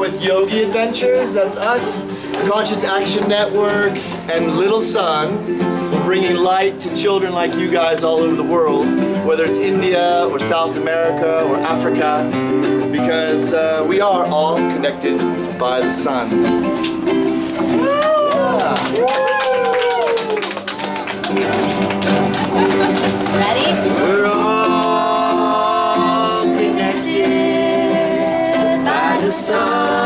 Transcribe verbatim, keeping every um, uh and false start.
with Yogi Adventures, that's us, Conscious Action Network, and Little Sun. We're bringing light to children like you guys all over the world, whether it's India or South America or Africa, because uh, we are all connected by the sun. Ready? We're all connected by the sun.